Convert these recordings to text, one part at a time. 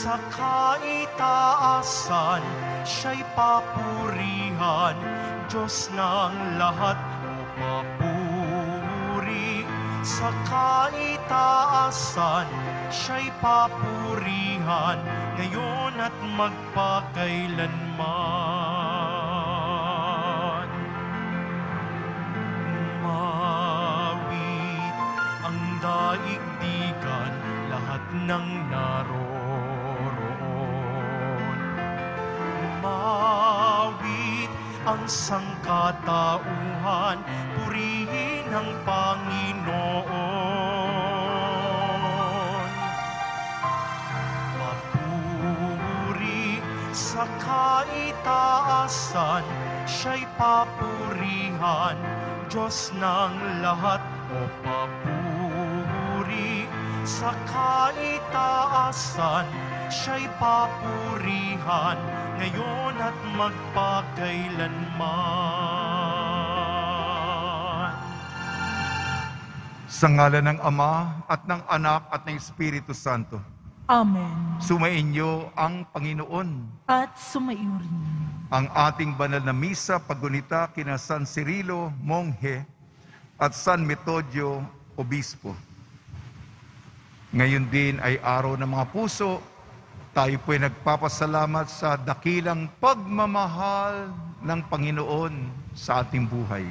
Sa kaitaasan, siya'y papurihan, Diyos ng lahat o papuri. Sa kaitaasan, siya'y papurihan, ngayon at magpakailanman. Mawit ang daigdigan, lahat ng naroroon. Mawit ang sangkatauhan, purihin ang Panginoon. Papuri sa kaitaasan, siya'y papurihan, Diyos ng lahat o papuri. Sa kaitaasan, siya'y papurihan, ngayon at magpakailanman. Sa ngalan ng Ama at ng Anak at ng Espiritu Santo. Amen. Sumainyo ang Panginoon. At sumaiyo rin. Ang ating banal na misa paggunita kina San Cirilo, Monghe, at San Metodio, Obispo. Ngayon din ay araw ng mga puso. Tayo po'y nagpapasalamat sa dakilang pagmamahal ng Panginoon sa ating buhay.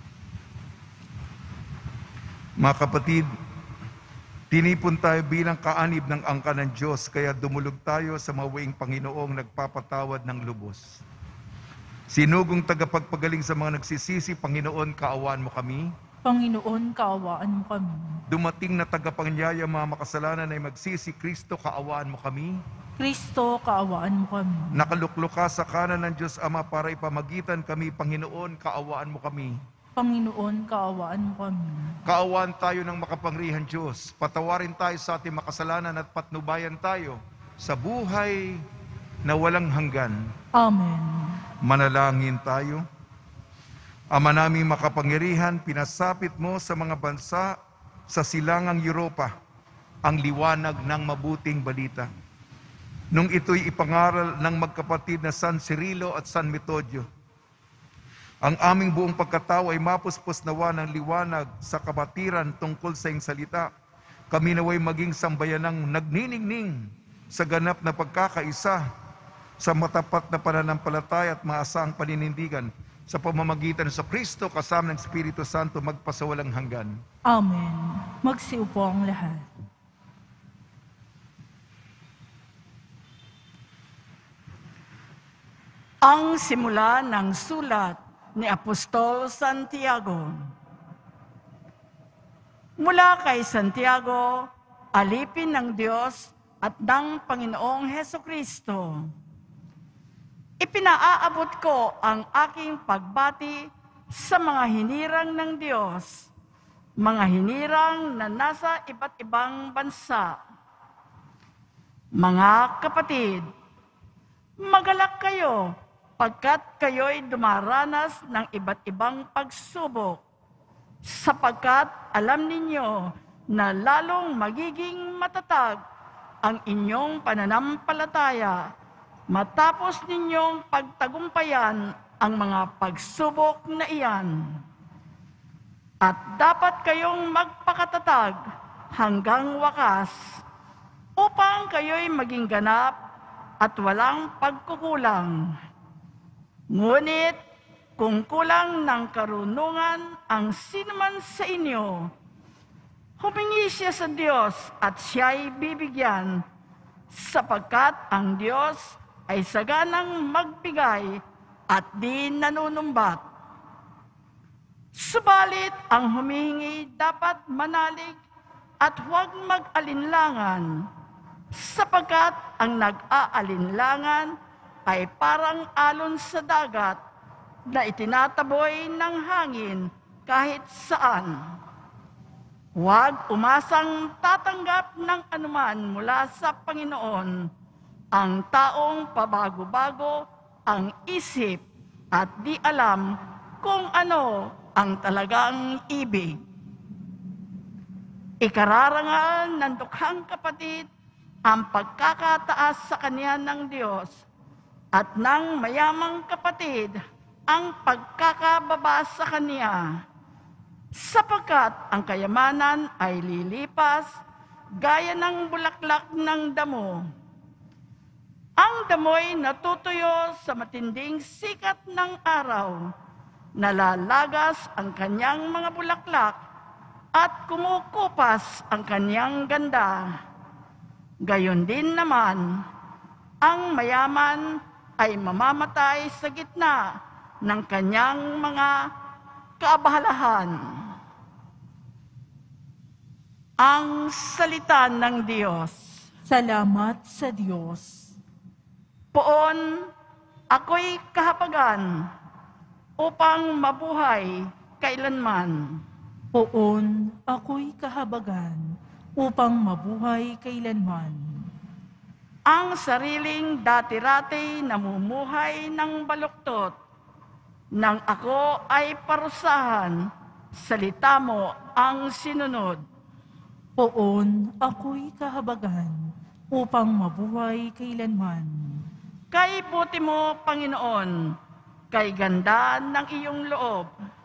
Mga kapatid, tinipon tayo bilang kaanib ng angka ng Diyos, kaya dumulog tayo sa mawiing Panginoong nagpapatawad ng lubos. Sinugong tagapagpagaling sa mga nagsisisi, Panginoon, kaawaan mo kami. Panginoon, kaawaan mo kami. Dumating na tagapanyaya mga makasalanan ay magsisi, Kristo, kaawaan mo kami. Kristo, kaawaan mo kami. Nakaluklok ka sa kanan ng Diyos Ama para ipamagitan kami, Panginoon, kaawaan mo kami. Panginoon, kaawaan mo kami. Kaawaan tayo ng makapangyarihan Diyos. Patawarin tayo sa ating makasalanan at patnubayan tayo sa buhay na walang hanggan. Amen. Manalangin tayo. Ama naming makapangyarihan, pinasapit mo sa mga bansa sa silangang Europa ang liwanag ng mabuting balita. Nung ito'y ipangaral ng magkapatid na San Cirilo at San Metodio, ang aming buong pagkatao ay mapuspos nawa ng liwanag sa kabatiran tungkol sa iyong salita. Kami naway maging sambayanang nagniningning sa ganap na pagkakaisa sa matapat na pananampalataya at maasaang paninindigan sa pamamagitan sa Kristo kasama ng Espiritu Santo magpasawalang hanggan. Amen. Magsiupo ang lahat. Ang simula ng sulat ni Apostol Santiago. Mula kay Santiago, alipin ng Diyos at ng Panginoong Hesukristo. Ipinaaabot ko ang aking pagbati sa mga hinirang ng Diyos, mga hinirang na nasa iba't ibang bansa. Mga kapatid, magalak kayo pagkat kayo'y dumaranas ng iba't ibang pagsubok, sapagkat alam ninyo na lalong magiging matatag ang inyong pananampalataya matapos ninyong pagtagumpayan ang mga pagsubok na iyan. At dapat kayong magpakatatag hanggang wakas upang kayo'y maging ganap at walang pagkukulang. Ngunit kung kulang ng karunungan ang sinuman sa inyo, humingi siya sa Diyos at siya'y bibigyan, sapagkat ang Diyos ay saganang magbigay at di nanunumbat. Subalit ang humihingi dapat manalig at huwag mag-alinlangan, sapagkat ang nag-aalinlangan ay parang alon sa dagat na itinataboy ng hangin kahit saan. Huwag umasang tatanggap ng anuman mula sa Panginoon. Ang taong pabago-bago ang isip at di alam kung ano ang talagang ibig. Ikararangal ng dukhang kapatid ang pagkakataas sa kanya ng Diyos at ng mayamang kapatid ang pagkakababa sa kanya, sapagkat ang kayamanan ay lilipas gaya ng bulaklak ng damo. Ang damoy natutuyo sa matinding sikat ng araw, nalalagas ang kanyang mga bulaklak at kumukupas ang kanyang ganda. Gayon din naman, ang mayaman ay mamamatay sa gitna ng kanyang mga kaabalahan. Ang salita ng Diyos. Salamat sa Diyos. Poon, ako'y kahapagan upang mabuhay kailanman. Poon, ako'y kahabagan upang mabuhay kailanman. Ang sariling dati-rati namumuhay ng baluktot, nang ako ay parusahan, salita mo ang sinunod. Poon, ako'y kahabagan upang mabuhay kailanman. Kay buti mo, Panginoon, kay ganda ng iyong loob.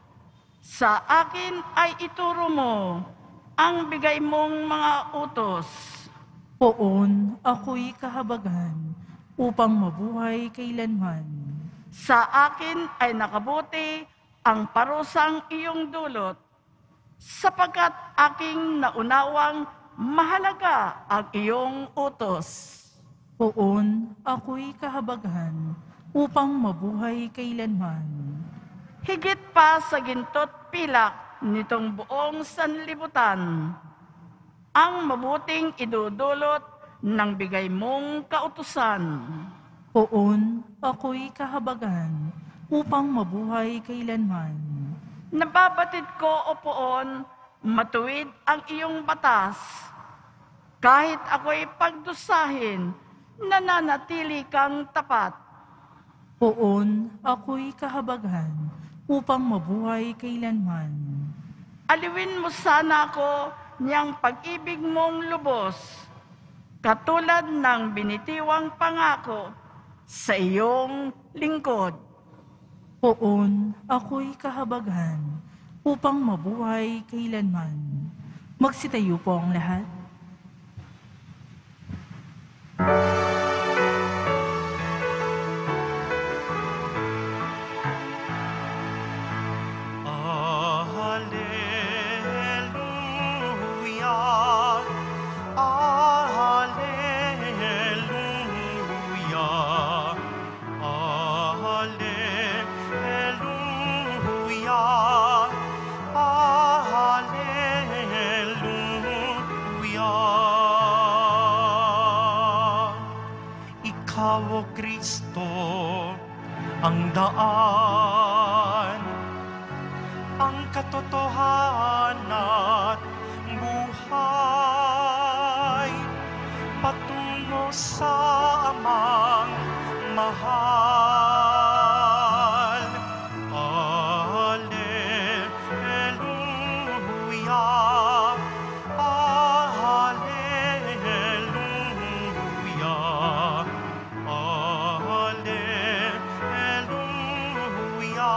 Sa akin ay ituro mo ang bigay mong mga utos. Poon, ako'y kahabagan upang mabuhay kailanman. Sa akin ay nakabuti ang parusang iyong dulot, sapagkat aking naunawang mahalaga ang iyong utos. Poon, ako'y kahabagan upang mabuhay kailanman. Higit pa sa gintot pilak nitong buong sanlibutan, ang mabuting idudulot ng bigay mong kautusan. Poon, ako'y kahabagan upang mabuhay kailanman. Nababatid ko, O Poon, matuwid ang iyong batas. Kahit ako'y pagdusahin, nananatili kang tapat. Poon, ako'y kahabagan upang mabuhay kailanman. Aliwin mo sana ako niyang pag-ibig mong lubos, katulad ng binitiwang pangako sa iyong lingkod. Poon, ako'y kahabagan upang mabuhay kailanman. Magsitayo po ang lahat. Alleluia, Alleluia, Alleluia, Alleluia. Ikaw, O Kristo, ang daan, ang katotohanan at buhay, patungo sa Amang mahal. Alleluia, Alleluia, Alleluia,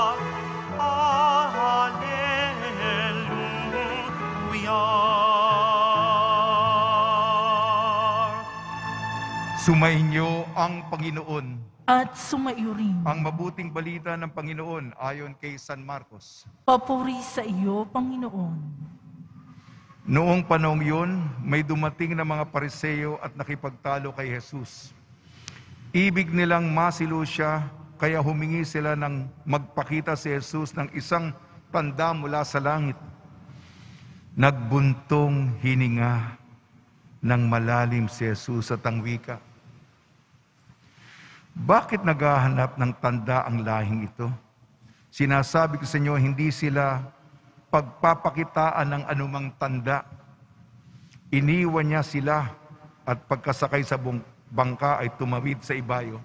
Sumainyo ang Panginoon. At sumaiyo rin. Ang mabuting balita ng Panginoon ayon kay San Marcos. Papuri sa iyo, Panginoon. Noong panahong yun, may dumating na mga Pariseo at nakipagtalo kay Jesus. Ibig nilang masilo siya, kaya humingi sila ng magpakita si Jesus ng isang tanda mula sa langit. Nagbuntong hininga ng malalim si Jesus at ang wika, bakit naghahanap ng tanda ang lahing ito? Sinasabi ko sa inyo, hindi sila pagpapakitaan ng anumang tanda. Iniwan niya sila at pagkasakay sa bangka ay tumawid sa ibayo.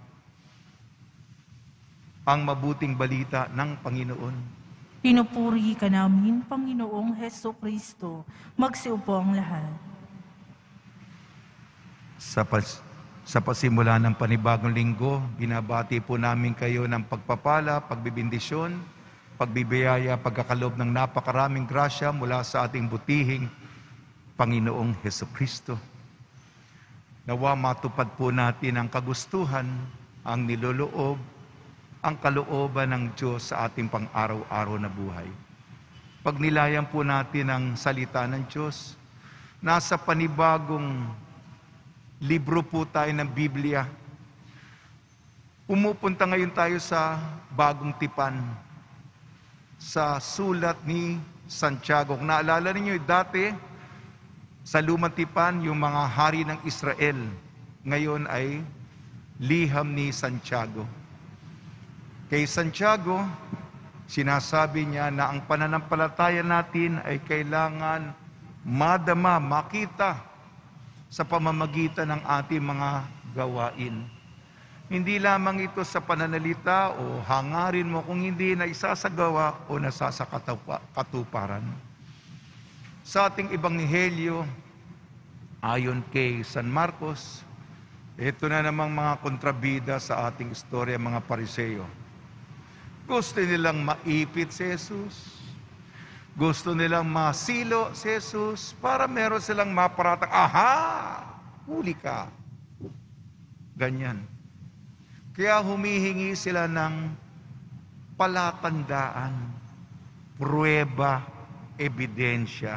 Ang mabuting balita ng Panginoon. Pinupuri ka namin, Panginoong Heso Kristo. Magsiupo ang lahat. Sa pasimula ng panibagong linggo, binabati po namin kayo ng pagpapala, pagbibindisyon, pagbibiyaya, pagkakalob ng napakaraming grasya mula sa ating butihing Panginoong Hesukristo. Nawa matupad po natin ang kagustuhan, ang niloloob, ang kalooban ng Diyos sa ating pang-araw-araw na buhay. Pagnilayan po natin ang salita ng Diyos, nasa panibagong libro po tayo ng Biblia. Pumupunta ngayon tayo sa bagong tipan, sa sulat ni Santiago. Kung naalala ninyo, dati sa lumang tipan, yung mga hari ng Israel, ngayon ay liham ni Santiago. Kay Santiago, sinasabi niya na ang pananampalataya natin ay kailangan madama, makita sa pamamagitan ng ating mga gawain. Hindi lamang ito sa pananalita o hangarin mo kung hindi na isasagawa o nasasakatuparan. Sa ating ebanghelyo, ayon kay San Marcos, ito na namang mga kontrabida sa ating istorya, mga Pariseo. Gusto nilang maipit si Jesus. Gusto nilang masilo si Jesus para meron silang maparatang, aha, huli ka. Ganyan. Kaya humihingi sila ng palatandaan, pruweba, ebidensya.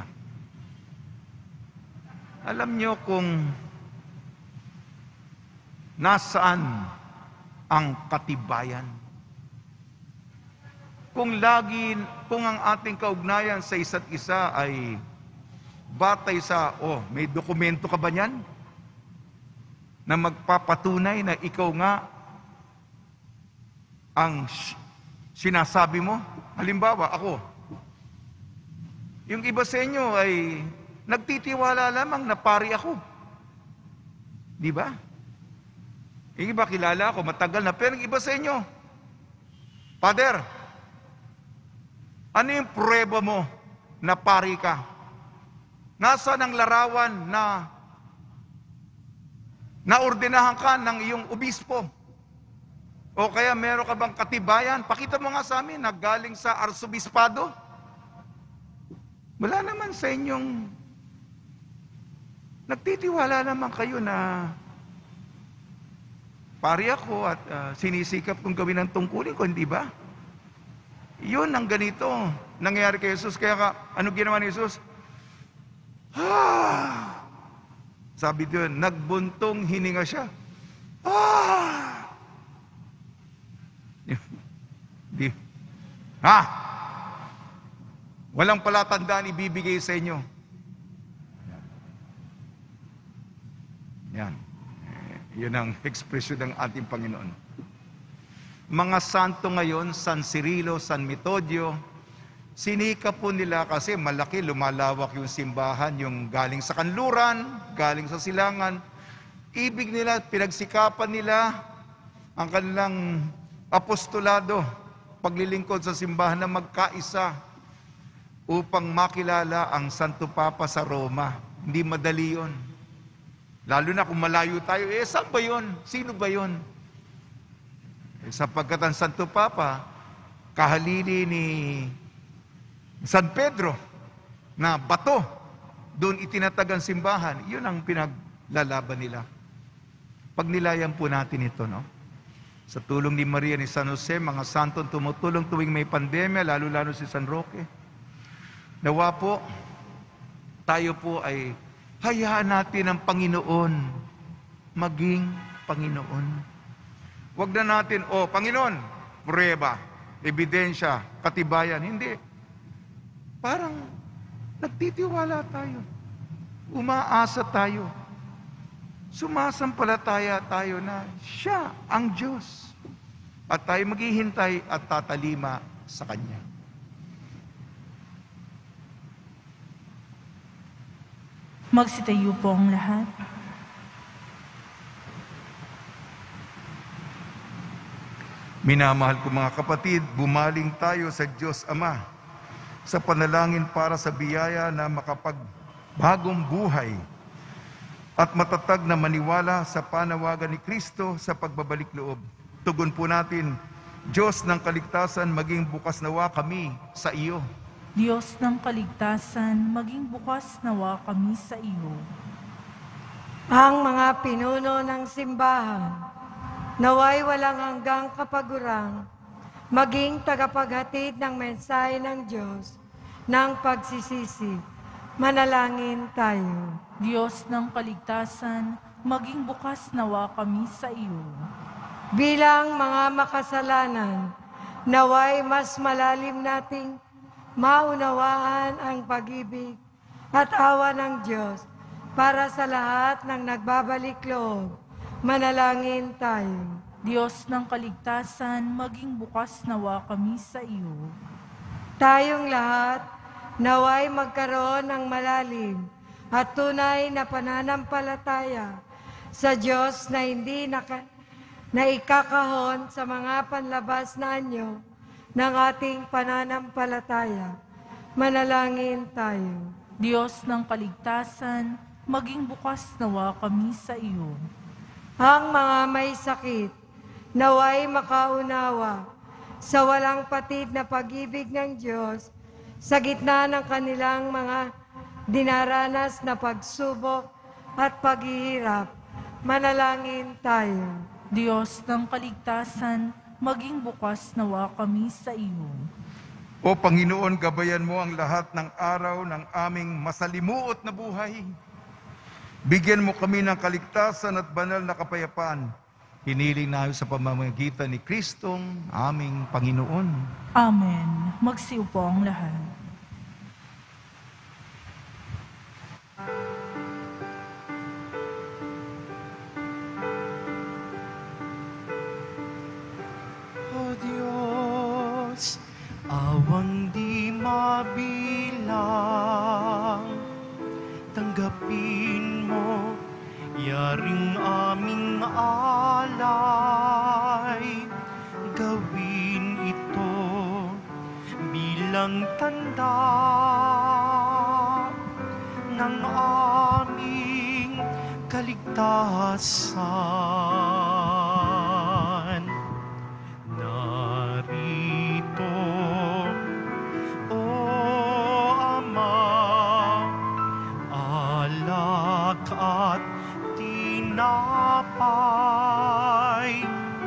Alam nyo kung nasaan ang katibayan? Kung ang ating kaugnayan sa isa't isa ay batay sa, may dokumento ka ba niyan? Na magpapatunay na ikaw nga ang sinasabi mo? Halimbawa, ako. Yung iba sa inyo ay nagtitiwala lamang na pari ako. Di ba? Yung iba kilala ako, matagal na. Pero yung iba sa inyo, Father, ano yung pruweba mo na pari ka? Nasaan ang larawan na naordinahan ka ng iyong obispo? O kaya meron ka bang katibayan? Pakita mo nga sa amin na galing sa arsobispado. Wala naman sa inyong nagtitiwala naman kayo na pari ako at sinisikap kong gawin ang tungkulin ko, hindi ba? Yun ang ganito nangyari kay Jesus. Kaya ano ginawa ni Jesus? Sabi doon, nagbuntong hininga siya. Walang palatandaan ibibigay sa inyo. Yan. Yun ang ekspresyon ng ating Panginoon. Mga santo ngayon, San Cirilo, San Metodio, sinikap po nila kasi malaki, lumalawak yung simbahan, yung galing sa kanluran, galing sa silangan. Ibig nila, pinagsikapan nila ang kanilang apostolado, paglilingkod sa simbahan na magkaisa upang makilala ang Santo Papa sa Roma. Hindi madali yun. Lalo na kung malayo tayo, saan ba yun? Sino ba yun? Sapagkat ang Santo Papa, kahalili ni San Pedro, na bato, doon itinatag ang simbahan. Yun ang pinaglalaban nila. Pagnilayan po natin ito, no? Sa tulong ni Maria ni San Jose, mga santong tumutulong tuwing may pandemya, lalo-lalo si San Roque. Nawa po, tayo po ay hayaan natin ang Panginoon maging Panginoon. Huwag na natin, Panginoon, pruweba, ebidensya, katibayan. Hindi. Parang nagtitiwala tayo. Umaasa tayo. Sumasampalataya tayo na siya ang Diyos. At tayo maghihintay at tatalima sa Kanya. Magsitayo po ang lahat. Minamahal ko mga kapatid, bumaling tayo sa Diyos Ama sa panalangin para sa biyaya na makapagbagong buhay at matatag na maniwala sa panawagan ni Kristo sa pagbabalik loob. Tugon po natin, Diyos ng kaligtasan, maging bukas nawa kami sa iyo. Diyos ng kaligtasan, maging bukas nawa kami sa iyo. Ang mga pinuno ng simbahan, naway walang hanggang kapagurang, maging tagapaghatid ng mensahe ng Diyos ng pagsisisi. Manalangin tayo. Diyos ng kaligtasan, maging bukas nawa kami sa iyo. Bilang mga makasalanan, naway mas malalim nating maunawaan ang pag-ibig at awa ng Diyos para sa lahat ng nagbabalik loob. Manalangin tayo. Diyos ng kaligtasan, maging bukas nawa kami sa iyo. Tayong lahat, naway magkaroon ng malalim at tunay na pananampalataya sa Diyos na hindi naikakahon sa mga panlabas na anyo ng ating pananampalataya. Manalangin tayo. Diyos ng kaligtasan, maging bukas nawa kami sa iyo. Ang mga may sakit, naway makaunawa sa walang patid na pag-ibig ng Diyos sa gitna ng kanilang mga dinaranas na pagsubok at paghihirap. Manalangin tayo. Diyos ng kaligtasan, maging bukas nawa kami sa iyo. O Panginoon, gabayan mo ang lahat ng araw ng aming masalimuot na buhay. Bigyan mo kami ng kaligtasan at banal na kapayapaan. Hiniling namin sa pamamagitan ni Kristong aming Panginoon. Amen. Magsiupo ang lahat. O Diyos, awang di mabilang, tanggapin mo yaring aming alay. Gawin ito bilang tanda ng aming kaligtasan. Narito, O Ama, alak at tinapay,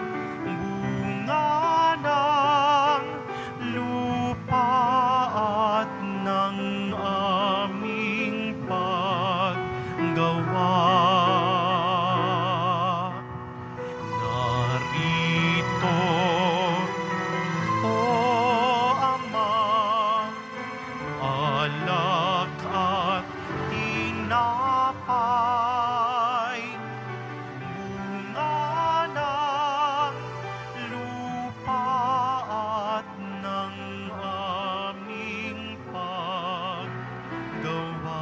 bunga ng lupa at ng aming paggawa. Narito, O Ama, alak at tinapay, bunga ng lupa at ng aming paggawa.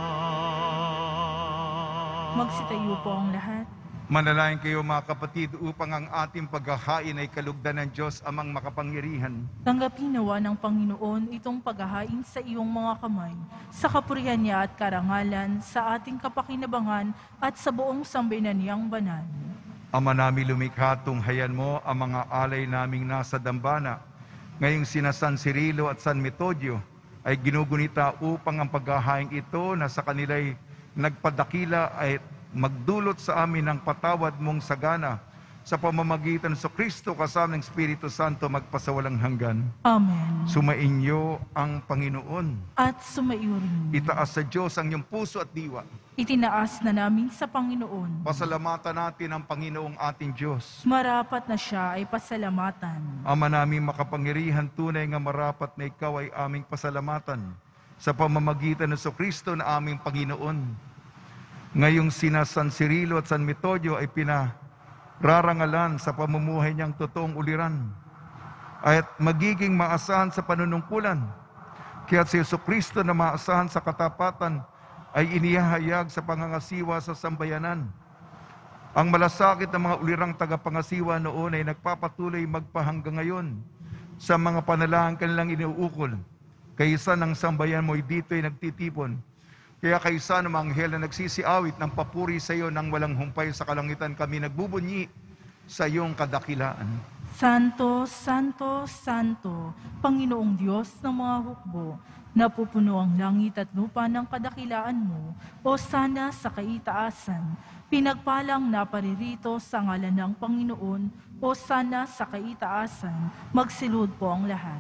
Magsitayo po ang lahat. Manalangin kayo mga kapatid upang ang ating paghahain ay kalugdan ng Diyos amang makapangyarihan. Tanggapin nawa ng Panginoon itong paghahain sa iyong mga kamay, sa kapurihan niya at karangalan, sa ating kapakinabangan at sa buong sambayanang banal. Ama namin lumikha, tunghayan mo ang mga alay naming nasa dambana. Ngayong sina San Cirilo at San Metodio ay ginugunita upang ang paghahain ito na sa kanila'y nagpadakila ay magdulot sa amin ng patawad mong sagana sa pamamagitan sa Kristo kasama ng Espiritu Santo magpasawalang hanggan. Amen. Sumainyo ang Panginoon. At sumaiyo rin. Itaas sa Diyos ang iyong puso at diwa. Itinaas na namin sa Panginoon. Pasalamatan natin ang Panginoong ating Diyos. Marapat na siya ay pasalamatan. Ama namin makapangyarihan, tunay nga marapat na ikaw ay aming pasalamatan sa pamamagitan ng Kristo na aming Panginoon. Ngayong sina San Cirilo at San Metodio ay pinararangalan sa pamumuhay niyang totoong uliran at magiging maasahan sa panunungkulan. Kaya si Jesucristo na maasahan sa katapatan ay inihahayag sa pangangasiwa sa sambayanan. Ang malasakit ng mga ulirang tagapangasiwa noon ay nagpapatuloy magpahanggang ngayon sa mga panalangin kanilang iniuukol. Kaysa ng sambayan mo'y dito'y nagtitipon Kaya kaysa ng mga anghel na nagsisiawit ng papuri sa iyo nang walang humpay sa kalangitan, kami nagbubunyi sa iyong kadakilaan. Santo, Santo, Santo, Panginoong Diyos ng mga hukbo, napupuno ang langit at lupa ng kadakilaan mo, o sana sa kaitaasan. Pinagpalang naparirito sa ngalan ng Panginoon, o sana sa kaitaasan. Magsilud po ang lahat.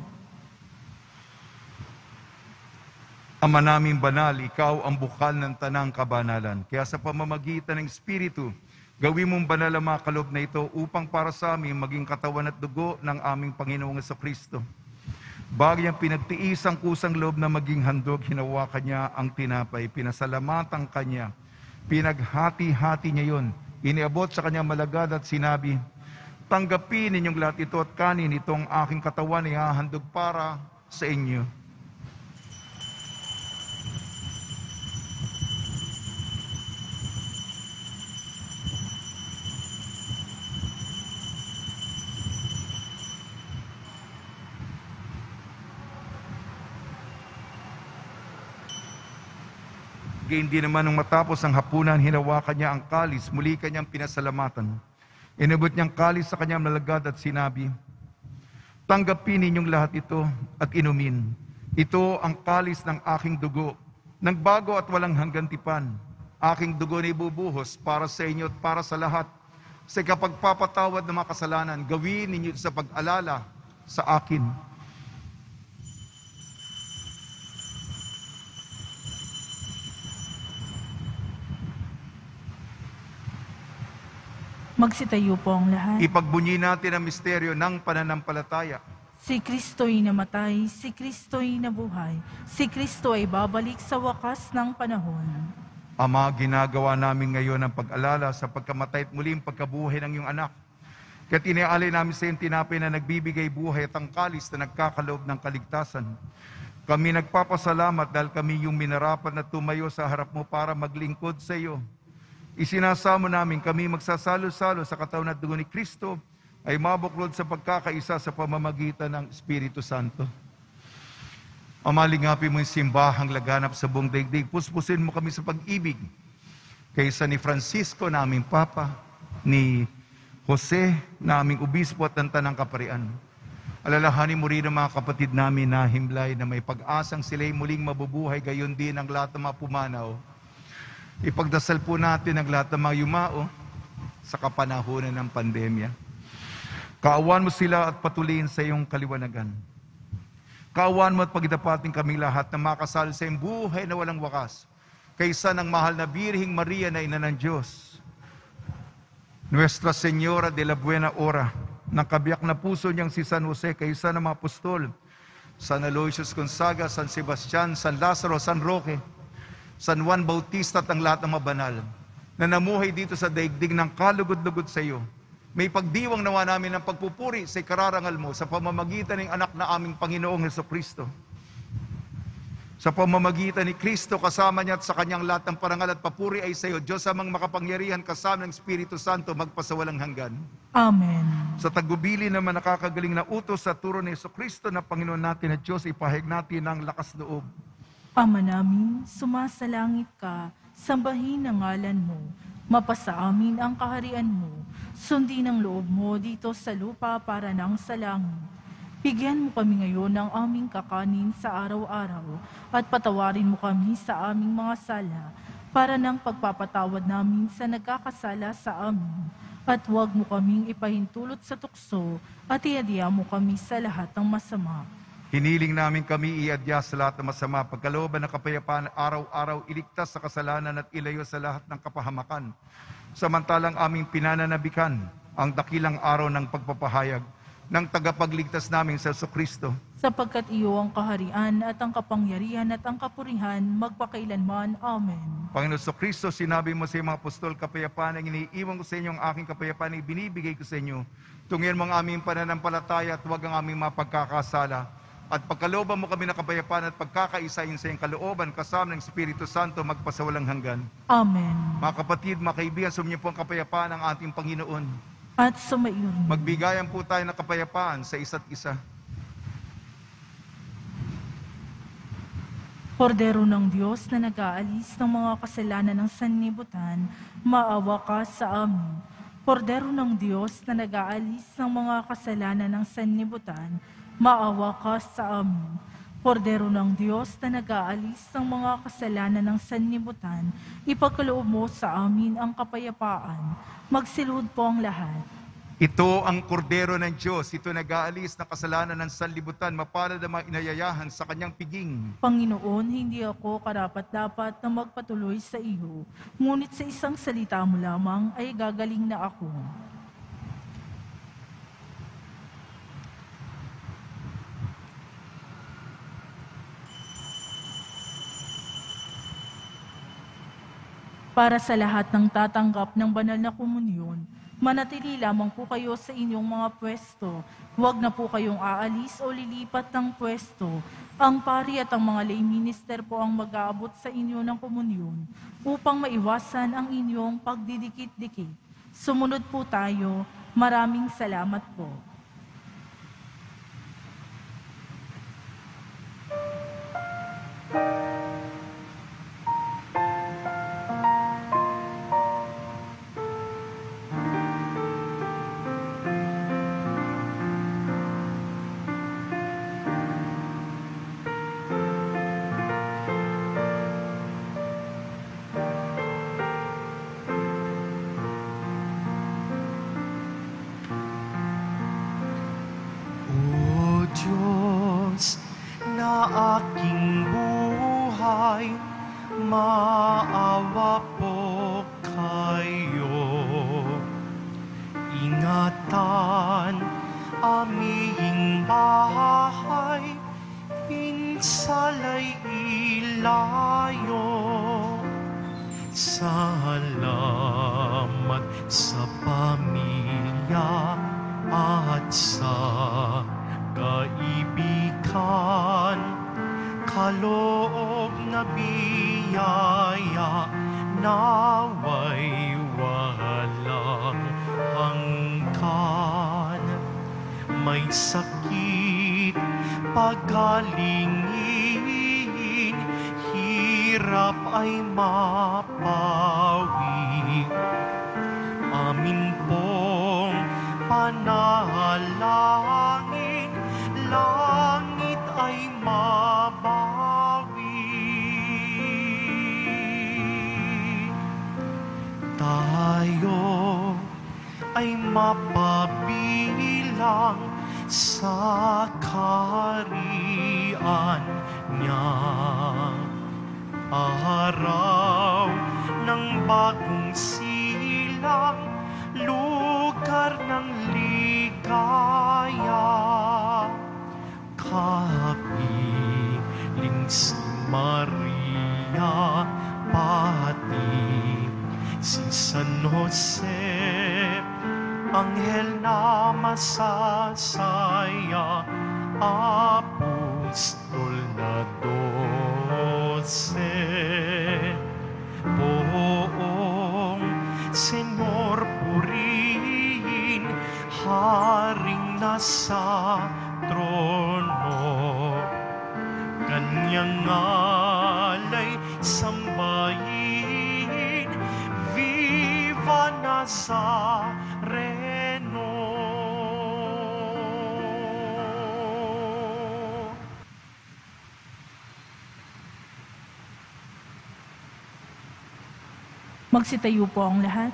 Ama naming banal, ikaw ang bukal ng tanang kabanalan. Kaya sa pamamagitan ng Espiritu, gawin mong banal ang mga kaloob na ito upang para sa amin maging katawan at dugo ng aming Panginoong Jesucristo. Bagyang pinagtiis ang kusang loob na maging handog, hinawakan niya ang tinapay, pinasalamatan kanya, pinaghati-hati niya yun, iniabot sa kanyang malagad at sinabi, tanggapin ninyong lahat ito at kanin, itong aking katawan ay hahandog para sa inyo. Gayon din naman nung matapos ang hapunan, hinawakan niya ang kalis, muli kanyang pinasalamatan. Inabot niyang kalis sa kanyang malagad at sinabi, tanggapin ninyong lahat ito at inumin. Ito ang kalis ng aking dugo, ng bago at walang hanggang tipan. Aking dugo na ibubuhos para sa inyo at para sa lahat. Sa kapagpapatawad ng mga kasalanan, gawin ninyo sa pag-alala sa akin. Magsitayo po ang lahat. Ipagbunyi natin ang misteryo ng pananampalataya. Si Kristo'y namatay, si Kristo'y nabuhay, si Kristo ay babalik sa wakas ng panahon. Ama, ginagawa namin ngayon ang pag-alala sa pagkamatay at muling pagkabuhay ng iyong anak. Kaya tiniaalay namin sa iyong tinapay na nagbibigay buhay at ang kalis na nagkakaloob ng kaligtasan. Kami nagpapasalamat dahil kami yung minarapat na tumayo sa harap mo para maglingkod sa iyo. Isinasamo namin kami magsasalo-salo sa katawan at dugo ni Kristo ay mabuklod sa pagkakaisa sa pamamagitan ng Espiritu Santo. Amalingapin mo yung simbahang laganap sa buong daigdig. Puspusin mo kami sa pag-ibig kaysa ni Francisco na aming Papa, ni Jose na aming Obispo at ng Tanang Kaparian. Alalahanin mo rin ang mga kapatid namin na himlay na may pag-asang sila'y muling mabubuhay, gayon din ang lahat ng mga pumanaw. Ipagdasal po natin ang lahat ng mga yumao sa kapanahunan ng pandemya. Kaawan mo sila at patuloyin sa iyong kaliwanagan. Kaawan mo at pagdapatin kami lahat na makasal sa iyong buhay na walang wakas, kaysa ng mahal na Birhing Maria na ina ng Diyos. Nuestra Señora de la Buena Hora, ng kabiyak na puso niyang si San Jose, kaysa ng mga apostol, San Aloysius Gonzaga, San Sebastian, San Lazaro, San Roque, San Juan Bautista at ang lahat ng mabanal na namuhay dito sa daigdig ng kalugod-lugod sa iyo. May pagdiwang nawa namin ng pagpupuri sa ikararangal mo sa pamamagitan ng anak na aming Panginoong Jesucristo. Sa pamamagitan ni Kristo kasama niya at sa kanyang lahat ng parangal at papuri ay sa iyo, Diyos amang makapangyarihan kasama ng Espiritu Santo magpasawalang hanggan. Amen. Sa tagubili naman nakakagaling na utos sa turo ni Jesucristo na Panginoon natin at Diyos, ipahayag natin ng lakas loob. Ama namin, sumasalangit ka, sambahin ang ngalan mo, mapasa amin ang kaharian mo, sundin ang loob mo dito sa lupa para nang sa langit. Bigyan mo kami ngayon ng aming kakanin sa araw-araw at patawarin mo kami sa aming mga sala para nang pagpapatawad namin sa nagkakasala sa amin. At huwag mo kaming ipahintulot sa tukso at iadya mo kami sa lahat ng masama. Hiniling namin kami iadya sa lahat ng masama, pagkalooban ng kapayapaan, araw-araw iligtas sa kasalanan at ilayo sa lahat ng kapahamakan. Samantalang aming pinananabikan ang dakilang araw ng pagpapahayag ng tagapagligtas namin sa Jesucristo. Sapagkat iyo ang kaharian at ang kapangyarihan at ang kapurihan magpakailanman. Amen. Panginoon Jesucristo, sinabi mo sa mga apostol, kapayapaan ang iniiwan ko sa inyo, ang aking kapayapaan ay binibigay ko sa inyo. Tungin mo ang aming pananampalataya at huwag ang aming mapagkakasala. At pagkalooban mo kami ng kapayapaan at pagkakaisayin sa iyong kalooban kasama ng Espiritu Santo magpasawalang hanggan. Amen. Mga kapatid, mga kaibigan, sumunyo po ang kapayapaan ng ating Panginoon. At sumaiyo rin. Magbigayan po tayo ng kapayapaan sa isa't isa. Kordero ng Diyos na nag-aalis ng mga kasalanan ng sanlibutan, maawa ka sa amin. Kordero ng Diyos na nag-aalis ng mga kasalanan ng sanlibutan, maawa ka sa amin. Kordero ng Diyos na nag-aalis ng mga kasalanan ng sanlibutan, ipagkaloob mo sa amin ang kapayapaan. Magsilud po ang lahat. Ito ang kordero ng Diyos, ito nag-aalis na kasalanan ng sanlibutan, mapalad ang mga inayayahan sa kanyang piging. Panginoon, hindi ako karapat-dapat na magpatuloy sa iyo, ngunit sa isang salita mo lamang ay gagaling na ako. Para sa lahat ng tatanggap ng banal na komunyon, manatili lamang po kayo sa inyong mga pwesto. Huwag na po kayong aalis o lilipat ng pwesto. Ang pari at ang mga lay minister po ang mag-aabot sa inyo ng komunyon upang maiwasan ang inyong pagdidikit-dikit. Sumunod po tayo. Maraming salamat po. Aking buhay, maawa po kayo. Ingatan aming bahay, pinsalay ilayo. Salamat sa pamilya at sa kaibigan, kaloob na biyaya, naway walang hanggan. May sakit, pagalingin, hirap ay mapawi. Amin pong panalangin, langit ay mabawi. Tayo ay mapabilang sa kaharian niya. Araw ng bagong silang, lugar ng ligaya. Kapiling si Maria, pati si San Jose, anghel na masasaya, apostol na 12. Poong Senyor, purihin, haring nasa trono. Kanyang ngalay sambahin, Viva Nazareno. Magsitayo po ang lahat.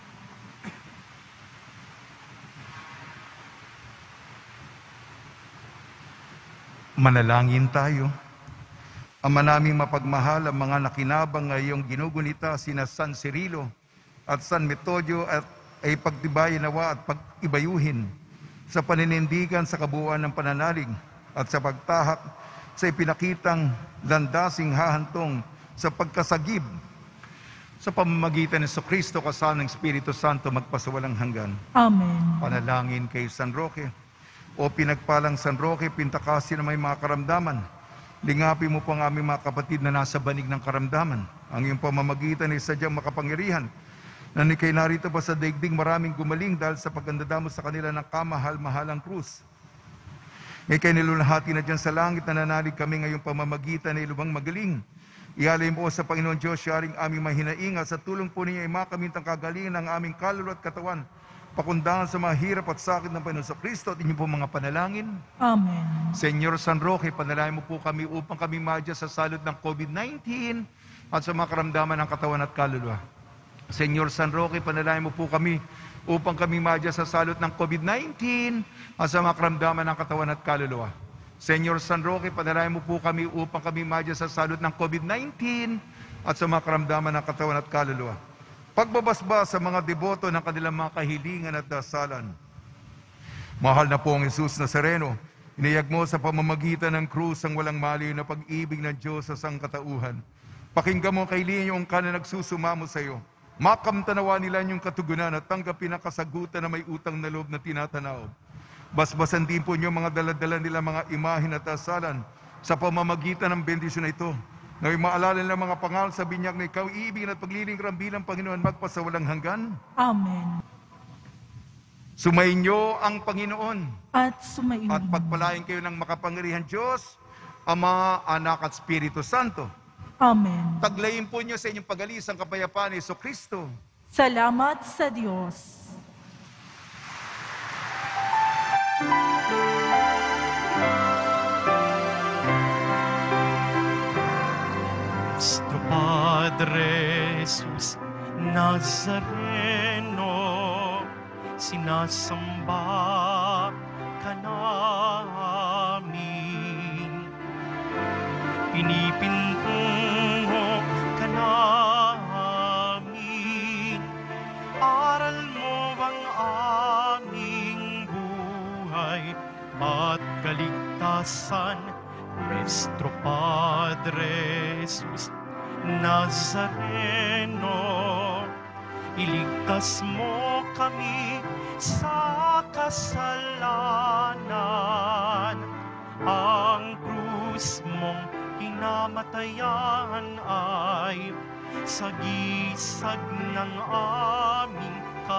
Manalangin tayo. Ama naming mapagmahal, ang mga nakinabang ngayong ginugunita sina San Cirilo at San Metodio at ay pagtibayin nawa at pag-ibayuhin sa paninindigan sa kabuuan ng pananalig at sa pagtahak sa ipinakitang landasing hahantong sa pagkasagib sa pamamagitan ng Kristo kasama ng Espiritu Santo magpasawalang hanggan. Amen. Panalangin kay San Roque. O pinagpalang San Roque, pintakasin na may mga karamdaman. Lingapi mo po ang aming mga kapatid na nasa banig ng karamdaman. Ang iyong pamamagitan ay sadyang makapangyarihan na ni kay narito pa sa daigdig maraming gumaling dahil sa pagandadamo sa kanila ng kamahal-mahalang krus. Ika'y nilulahati na dyan sa langit, nananalig kami ngayong pamamagitan na ilubang magaling. Ialay mo sa Panginoon Diyos, siyaring aming mahinaingat, sa tulong po ninyo ay makamintang kagalingan ng aming kaluluwa at katawan, pakundangan sa mga hirap at sakit ng Panginoon sa Kristo at inyo po mga panalangin. Amen. Senyor San Roque, panalangin mo po kami upang kami madya sa salot ng COVID-19 at sa mga karamdaman ng katawan at kaluluwa. Senyor San Roque, panalangin mo po kami upang kami madya sa salot ng COVID-19 at sa mga karamdaman ng katawan at kaluluwa. Senyor San Roque, panalangin mo po kami upang kami madya sa salot ng COVID-19 at sa mga karamdaman ng katawan at kaluluwa. Pagbabasba sa mga deboto ng kanilang mga kahilingan at dasalan. Mahal na pong Jesus Nazareno, inayag mo sa pamamagitan ng krus ang walang maliw na pag-ibig ng Diyos sa sangkatauhan. Pakinggan mo ang kahilingan yung ka na nagsusumamo sa iyo. Makamtanawa nila yung katugunan at tanggapin ang kasagutan na may utang na loob na tinatanaw. Basbasan din po niyo mga daladala nila mga imahin at dasalan sa pamamagitan ng bendisyon na ito. Naway maalala nila mga pangal sa binyag na ikaw iibigin at paglilingkuran bilang Panginoon magpasawalang hanggan. Amen. Sumainyo ang Panginoon At sumainyo. at pagpalain kayo ng makapangyarihan Diyos, Ama, Anak at Espiritu Santo. Amen. Taglayin po niyo sa inyong pag-alis ang kapayapaan ni Jesucristo. Salamat sa Diyos. Nuestro Padre Jesus Nazareno, sinasamba ka namin. Pinipintungo ka namin. Aral mo ang aming buhay at kaligtasan. Nuestro Padre Jesus Nazareno, iligtas mo kami sa kasalanan. Ang krus mong kinamatayan ay sagisag ng aming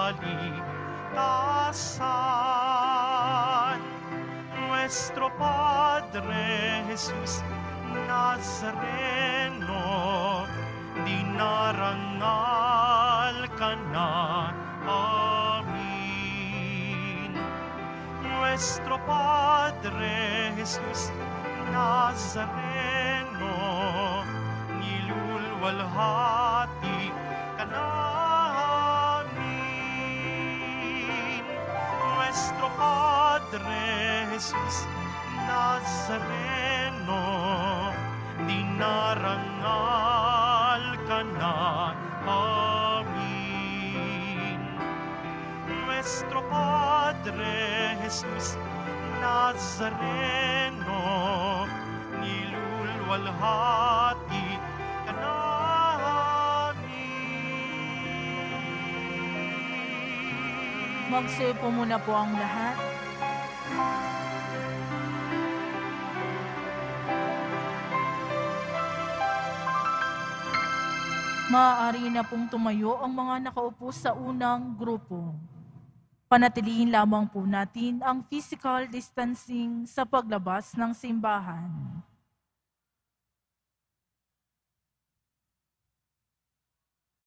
kaligtasan. Nuestro Padre Jesus Nazareno, dinarangal ka na amin. Nuestro Padre Jesus Nazareno, nilulwalhati ka namin. Nuestro Padre Jesus Nazareno, dinarangal ka na amin. Nuestro Padre Jesus Nazareno, nilulwalhati ka namin. Magsayo po muna po ang lahat. Maaari na pong tumayo ang mga nakaupo sa unang grupo. Panatilihin lamang po natin ang physical distancing sa paglabas ng simbahan.